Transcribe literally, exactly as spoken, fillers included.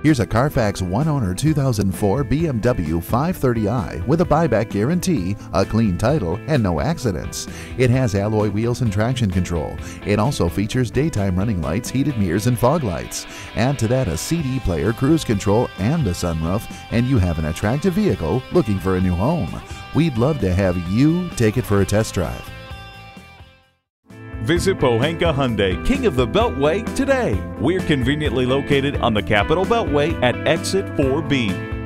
Here's a Carfax one-owner two thousand four B M W five thirty i with a buyback guarantee, a clean title, and no accidents. It has alloy wheels and traction control. It also features daytime running lights, heated mirrors, and fog lights. Add to that a C D player, cruise control, and a sunroof, and you have an attractive vehicle looking for a new home. We'd love to have you take it for a test drive. Visit Pohanka Hyundai, King of the Beltway, today. We're conveniently located on the Capitol Beltway at Exit four B.